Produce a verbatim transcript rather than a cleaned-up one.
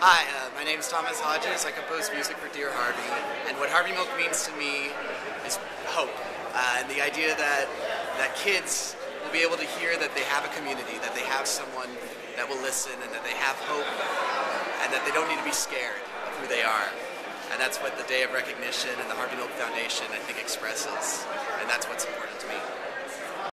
Hi, uh, my name is Thomas Hodges. I compose music for Dear Harvey, and what Harvey Milk means to me is hope, uh, and the idea that that kids will be able to hear that they have a community, that they have someone that will listen, and that they have hope, and that they don't need to be scared of who they are. And that's what the Day of Recognition and the Harvey Milk Foundation, I think, expresses, and that's what's important to me.